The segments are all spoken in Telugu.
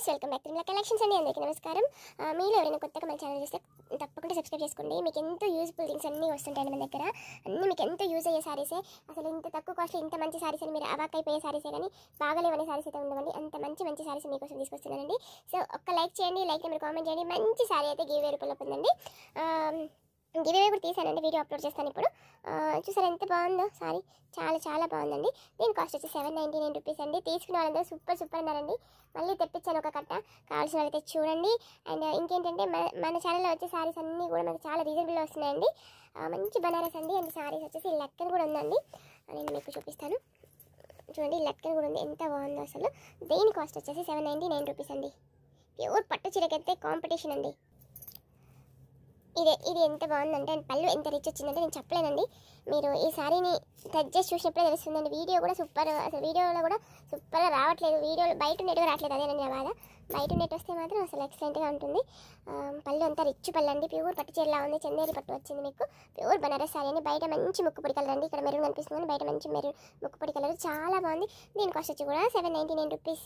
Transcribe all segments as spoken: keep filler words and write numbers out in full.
వెల్కమ్ బ్యాక్ టు కలెక్షన్స్ అండి. అందరికీ నమస్కారం. మీరు ఎవరైనా కొత్తగా మన ఛానల్ చూస్తే తప్పకుండా సబ్స్క్రైబ్ చేసుకోండి. మీకు ఎంతో యూజ్ఫుల్ థింగ్స్ అన్నీ వస్తుంటాయండి మన దగ్గర. అన్నీ మీకు ఎంతో యూజ్ అయ్యే సారీసే. అసలు ఇంత తక్కువ కాస్ట్లో ఇంత మంచి సారీస్ అని మీరు అవాక్ అయిపోయే సారీసే, కానీ బాగలేవనే సారీస్ అయితే ఉండవండి. అంత మంచి మంచి సారీస్ మీకోసం తీసుకొస్తున్నానండి. సో ఒక్క లైక్ చేయండి, లైక్ మీరు కామెంట్ చేయండి. మంచి సారీ అయితే గివ్ అవే రూపంలో ఉందండి. గివ్ అవే కూడా తీసానండి, వీడియో అప్లోడ్ చేస్తాను ఇప్పుడు. చూసారా ఎంత బాగుందో సారీ, చాలా చాలా బాగుందండి. దీని కాస్ట్ వచ్చి సెవెన్ నైంటీ నైన్ రూపీస్ అండి. తీసుకున్న వాళ్ళందరూ సూపర్ సూపర్ అన్నారండి. మళ్ళీ తెప్పించాను ఒక కట్ట, కావాల్సిన వాళ్ళైతే చూడండి. అండ్ ఇంకేంటంటే మన మన ఛానల్లో వచ్చే సారీస్ అన్నీ కూడా మనకి చాలా రీజనబుల్లో వస్తున్నాయండి. మంచి బనారస్ అండి. అండ్ సారీస్ వచ్చేసి లెక్కన్ కూడా ఉందండి, నేను మీకు చూపిస్తాను. చూడండి లెక్కన్ కూడా ఉంది, ఎంత బాగుందో అసలు. దీని కాస్ట్ వచ్చేసి సెవెన్ నైంటీ నైన్ రూపీస్ అండి. ప్యూర్ పట్టు చీరకైతే కాంపిటీషన్ అండి. ఇదే ఇది ఎంత బాగుందంటే అండ్ పళ్ళు ఎంత రిచ్ వచ్చిందంటే నేను చెప్పలేనండి. మీరు ఈ సారీని టచ్ చేసి చూసినప్పుడే తెలుస్తుందండి. వీడియో కూడా సూపర్, అసలు వీడియోలో కూడా సూపర్గా రావట్లేదు. వీడియోలో బయట నెట్గా రావట్లేదు, అదేనండి నా బాధ. బయట నెట్ వస్తే మాత్రం అసలు ఎక్సలెంట్గా ఉంటుంది. పళ్ళు అంతా రిచ్ పళ్ళు అండి, ప్యూర్ పట్టు చీరలా ఉంది. చందేరి పట్టు వచ్చింది మీకు, ప్యూర్ బనారస్ సారీ అండి. బయట మంచి ముక్కుపొడి కలర్ అండి, ఇక్కడ మెరూన్ కనిపిస్తుంది కానీ బయట మంచి మెరూన్ ముక్కుపొడి కలర్, చాలా బాగుంది. దీని కాస్ట్ వచ్చి కూడా సెవెన్ నైంటీ నైన్ రూపీస్.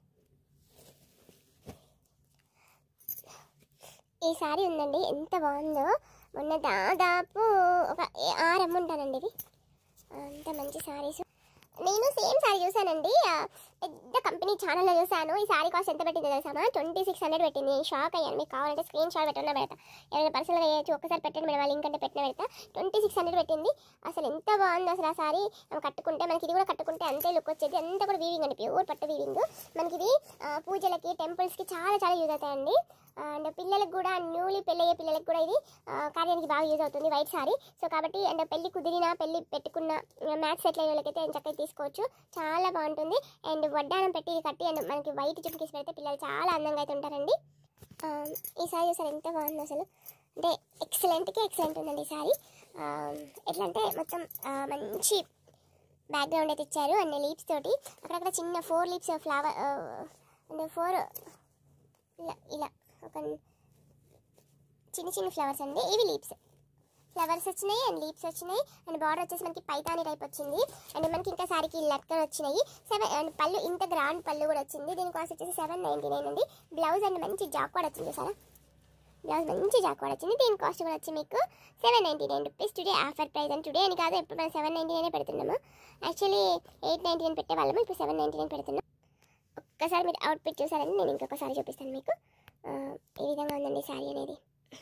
ఈ సారీ ఉందండి, ఎంత బాగుందో. మొన్న దాదాపు ఒక ఆరు అమ్ముంటానండి ఇది. అంత మంచి సారీస్. నేను సేమ్ సారీ చూసానండి, పెద్ద కంపెనీ ఛానల్లో చూసాను. ఈ సారీ కాస్ట్ ఎంత పెట్టిందో తెలుసామా? ట్వంటీ సిక్స్ హండ్రెడ్ పెట్టింది. నేను షాక్ అయ్యాను. మీకు కావాలంటే స్క్రీన్ షాట్ పెట్టినా పెడతా, ఎవరైనా పర్సనల్గా వేయచ్చు, ఒక్కసారి పెట్టండి మేడం, లింక్ అంటే పెట్టిన పెడతా. ట్వంటీ సిక్స్ హండ్రెడ్ పెట్టింది. అసలు ఎంత బాగుందో అసలు ఆ సారీ. మనం కట్టుకుంటే మనకి ఇది కూడా కట్టుకుంటే అంతే లుక్ వచ్చేది. అంతా కూడా వీవింగ్ అండి, ప్యూర్ పట్టు వీవింగ్. మనకి ఇది పూజలకి టెంపుల్స్కి చాలా చాలా యూజ్ అవుతాయండి. అండ్ పిల్లలకు కూడా, న్యూలీ పెళ్ళయ్యే పిల్లలకు కూడా ఇది కార్యానికి బాగా యూజ్ అవుతుంది వైట్ సారీ. సో కాబట్టి అండ్ పెళ్ళి కుదిరినా, పెళ్ళి పెట్టుకున్న మ్యాథ్స్ సెటిల్ అయ్యే వాళ్ళకైతే చక్కగా తీసుకోవచ్చు, చాలా బాగుంటుంది. అండ్ వడ్డానం పెట్టి కట్టి అండ్ మనకి వైట్ చుట్టుకేసి పెడితే పిల్లలు చాలా అందంగా అయితే ఉంటారండి. ఈ సారీ చూసారు ఎంత బాగుంది అసలు, అంటే ఎక్సలెంట్కి ఎక్సలెంట్ ఉందండి ఈ సారీ. ఎట్లా అంటే మొత్తం మంచి బ్యాక్గ్రౌండ్ అయితే ఇచ్చారు అండ్ లీప్స్ తోటి అక్కడక్కడ చిన్న four leafs flower and four ఇలా ఇలా ఒక చిన్న చిన్న ఫ్లవర్స్ అండి, ఇవి లీప్స్. ఫ్లవర్స్ వచ్చినాయి అండ్ లీప్స్ వచ్చినాయి అండ్ బార్డర్ వచ్చేసి మనకి పైతాని టైప్ వచ్చింది. అండ్ మనకి ఇంకా సారీకి లట్కన్ వచ్చినాయి. సెవెన్ అండ్ పళ్ళు ఇంత గ్రాండ్ పళ్ళు కూడా వచ్చింది. దీని కాస్ట్ వచ్చేసి సెవెన్ నైంటీ నైన్ అండి. బ్లౌజ్ అండ్ మంచి జాక్వాడ్ వచ్చింది సార్, బ్లౌజ్ మంచి జాక్వాడ్ వచ్చింది. దీని కాస్ట్ కూడా వచ్చి మీకు seven ninety nine rupees. Today offer price and today అని కాదు, ఇప్పుడు మనం సెవెన్ నైంటీ నైన్ పెడుతున్నాము. యాక్చువల్లీ ఎయిట్ నైంటీ నైన్ పెట్టే వాళ్ళము, ఇప్పుడు సెవెన్ నైంటీ నైన్ పెడుతున్నాం. ఒక్కసారి మీరు అవుట్ఫిట్ చూసారని నేను ఇంకొకసారి చూపిస్తాను మీకు. ఈ విధంగా ఉందండి సారీ అనేది.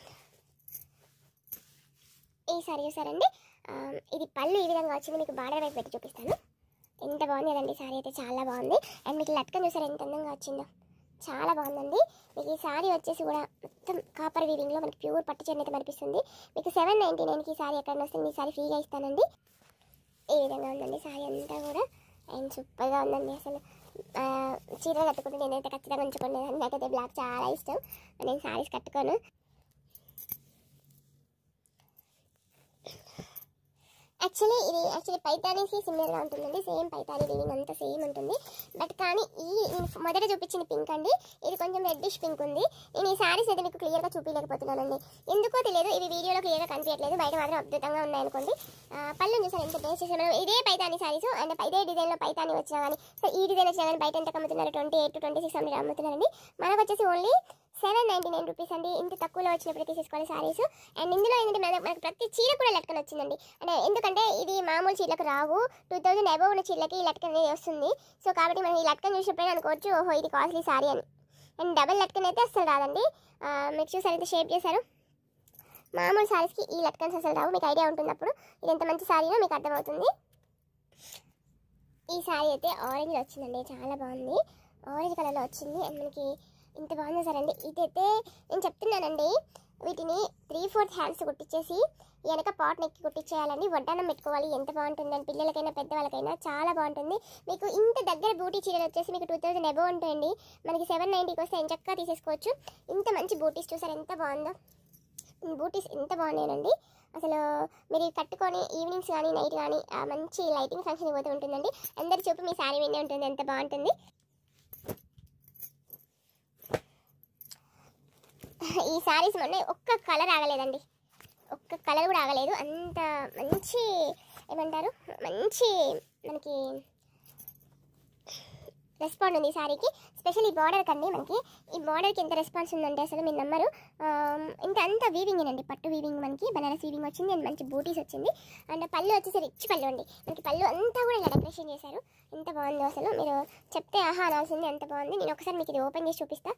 ఈ సారీ చూసారండి, ఇది పళ్ళు ఈ విధంగా వచ్చింది. మీకు బార్డర్ వైపు పెట్టి చూపిస్తాను. ఎంత బాగుంది కదండి సారీ అయితే, చాలా బాగుంది. అండ్ మీకు లట్కన్ చూసారు ఎంత అందంగా వచ్చిందో, చాలా బాగుందండి. మీకు ఈ సారీ వచ్చేసి కూడా మొత్తం కాపర్ వీవింగ్లో మనకి ప్యూర్ పట్టు చీర అయితే కనిపిస్తుంది. మీకు సెవెన్ నైంటీ నైన్కి ఈ సారీ ఎక్కడ వస్తుంది, ఈ సారీ ఫ్రీగా ఇస్తానండి. ఈ విధంగా ఉందండి సారీ అంతా కూడా, అండ్ సూపర్గా ఉందండి. అసలు చీర కట్టుకుంటే నేనైతే ఖచ్చితంగా ఉంచుకునేదాన్ని. నాకైతే బ్లాక్ చాలా ఇష్టం, నేను సారీస్ కట్టుకోను. యాక్చువల్లీ ఇది యాక్చువల్లీ పైతానీకి సిమిలర్గా ఉంటుందండి, సేమ్ పైతానీ వీవింగ్ అంతా సేమ్ ఉంటుంది. బట్ కానీ ఈ మొదట చూపించిన పింక్ అండి, ఇది కొంచెం రెడ్డిష్ పింక్ ఉంది. నేను ఈ సారీస్ అయితే మీకు క్లియర్గా చూపించలేకపోతున్నానండి, ఎందుకో తెలియదు. ఇవి వీడియోలో క్లియర్గా కనిపించట్లేదు, బయట మాత్రం అద్భుతంగా ఉన్నాయనుకోండి. పళ్ళు చూసారు ఎంత బేస్ చేసి మనం ఇదే పైతానీ సారీస్ అండ్ ఇదే డిజైన్లో పైతానీ వచ్చినా కానీ, సో ఈ డిజైన్ వచ్చినా కానీ బయట ఎంత అమ్ముతున్నారు, twenty eight to twenty six hundred అమ్ముతున్నారండి. మనకు వచ్చేసి only seven ninety nine rupees అండి. ఇంత తక్కువలో వచ్చినప్పుడు తీసుకోవాలి సారీస్. అండ్ ఇందులో ఏంటంటే మనకు మనకు ప్రతి చీర కూడా లట్కన్ వచ్చిందండి. అంటే ఎందుకంటే ఇది మామూలు చీరలకు రావు, టూ థౌసండ్ అబోవ్ ఉన్న చీరలకి ఈ లట్కన్ అనేది వస్తుంది. సో కాబట్టి మనం ఈ లట్కన్ చూసినప్పుడే అనుకోవచ్చు ఓహో ఇది కాస్ట్లీ సారీ అని. అండ్ డబల్ లట్కన్ అయితే అసలు రాదండి. మీకు చూసారు అయితే షేప్ చేశారు, మామూలు సారీస్కి ఈ లట్కన్స్ అసలు రావు. మీకు ఐడియా ఉంటుంది అప్పుడు ఇది ఎంత మంచి సారీనో మీకు అర్థమవుతుంది. ఈ సారీ అయితే ఆరెంజ్లో వచ్చిందండి, చాలా బాగుంది. ఆరెంజ్ కలర్లో వచ్చింది అండ్ మనకి ఇంత బాగుంది సార్ అండి. ఇదైతే నేను చెప్తున్నానండి, వీటిని త్రీ ఫోర్త్ హ్యాండ్స్ కుట్టించేసి వెనక పాట్ నెక్కి కుట్టించేయాలండి. వడ్డానం పెట్టుకోవాలి, ఎంత బాగుంటుంది అండి. పిల్లలకైనా పెద్దవాళ్ళకైనా చాలా బాగుంటుంది. మీకు ఇంత దగ్గర బూటీ చీరలు వచ్చేసి మీకు టూ థౌసండ్ అబోవ్ ఉంటాయండి. మనకి సెవెన్ నైంటీకి వస్తే ఎంచక్కా తీసేసుకోవచ్చు. ఇంత మంచి బూటీస్ చూసారు ఎంత బాగుందో, బూటీస్ ఎంత బాగున్నాయండి. అసలు మీరు కట్టుకొని ఈవినింగ్స్ కానీ నైట్ కానీ మంచి లైటింగ్ ఫంక్షన్ పోతూ ఉంటుందండి. అందరి చూపు మీ శారీ వినే ఉంటుంది, ఎంత బాగుంటుంది. ఈ సారీస్ మొన్న ఒక్క కలర్ ఆగలేదండి, ఒక్క కలర్ కూడా ఆగలేదు. అంత మంచి ఏమంటారు, మంచి మనకి రెస్పాండ్ ఉంది ఈ సారీకి. స్పెషల్ ఈ బార్డర్ కండి మనకి ఈ బార్డర్కి ఎంత రెస్పాన్స్ ఉందంటే అసలు మీ నెంబరు ఇంత అంతా వీవింగ్ అండి, పట్టు వీవింగ్ మనకి బనారస్ వీవింగ్ వచ్చింది అండ్ మంచి బూటీస్ వచ్చింది. అండ్ పళ్ళు వచ్చేసి రిచ్ పళ్ళు అండి, మనకి పళ్ళు అంతా కూడా ఇలా డెకరేషన్ చేశారు. ఎంత బాగుందో అసలు, మీరు చెప్తే ఆహా అనాల్సింది, ఎంత బాగుంది. నేను ఒకసారి మీకు ఇది ఓపెన్ చేసి చూపిస్తా.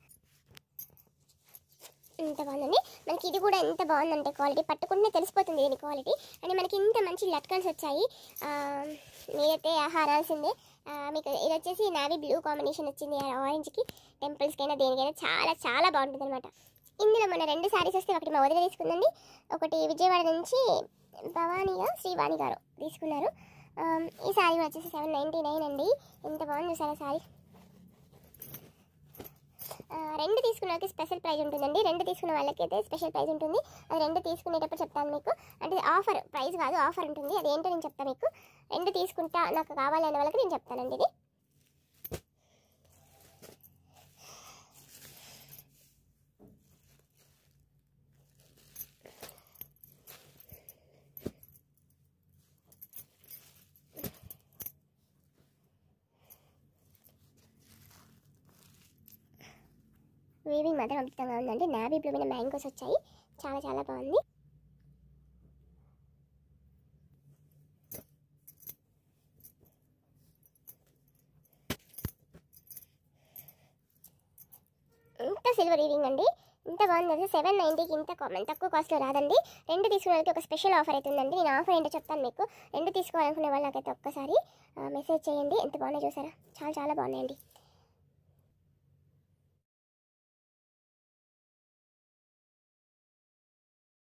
ఎంత బాగుందండి, మనకి ఇది కూడా ఎంత బాగుందంటే క్వాలిటీ పట్టుకుంటే తెలిసిపోతుంది దీని క్వాలిటీ. అండ్ మనకి ఇంత మంచి లట్కన్స్ వచ్చాయి, మీరైతే ఆహా అనాల్సిందే. మీకు ఇది వచ్చేసి నావీ బ్లూ కాంబినేషన్ వచ్చింది, ఆరెంజ్కి టెంపుల్స్కైనా దేనికైనా చాలా చాలా బాగుంటుంది అనమాట. ఇందులో మన రెండు శారీస్ వస్తే ఒకటి మా వదిన తీసుకుందండి, ఒకటి విజయవాడ నుంచి భవానీగా శ్రీవాణి గారు తీసుకున్నారు. ఈ శారీ వచ్చేసి సెవెన్ నైంటీ నైన్ అండి, ఎంత బాగుంది సార్ శారీ. రెండు తీసుకున్న వాళ్ళకి స్పెషల్ ప్రైజ్ ఉంటుందండి, రెండు తీసుకున్న వాళ్ళకైతే స్పెషల్ ప్రైజ్ ఉంటుంది. అది రెండు తీసుకునేటప్పుడు చెప్తాను మీకు, అంటే ఆఫర్ ప్రైజ్ కాదు ఆఫర్ ఉంటుంది, అది ఏంటో నేను చెప్తాను మీకు. రెండు తీసుకుంటా నాకు కావాలనే వాళ్ళకి నేను చెప్తానండి. ఇది వీవింగ్ మాత్రం అద్భుతంగా ఉందండి, నావీ బ్లూ మీద మ్యాంగోస్ వచ్చాయి, చాలా చాలా బాగుంది. ఇంత సిల్వర్ వీవింగ్ అండి, ఇంత బాగుంది అసలు. సెవెన్ నైంటీకి ఇంత తక్కువ కాస్ట్లో రాదండి. రెండు తీసుకునే వాళ్ళకి ఒక స్పెషల్ ఆఫర్ అయితే ఉందండి, నేను ఆఫర్ ఏంటో చెప్తాను మీకు. రెండు తీసుకోవాలనుకునే వాళ్ళకైతే ఒక్కసారి మెసేజ్ చేయండి. ఎంత బాగున్నాయి చూసారా, చాలా చాలా బాగున్నాయండి.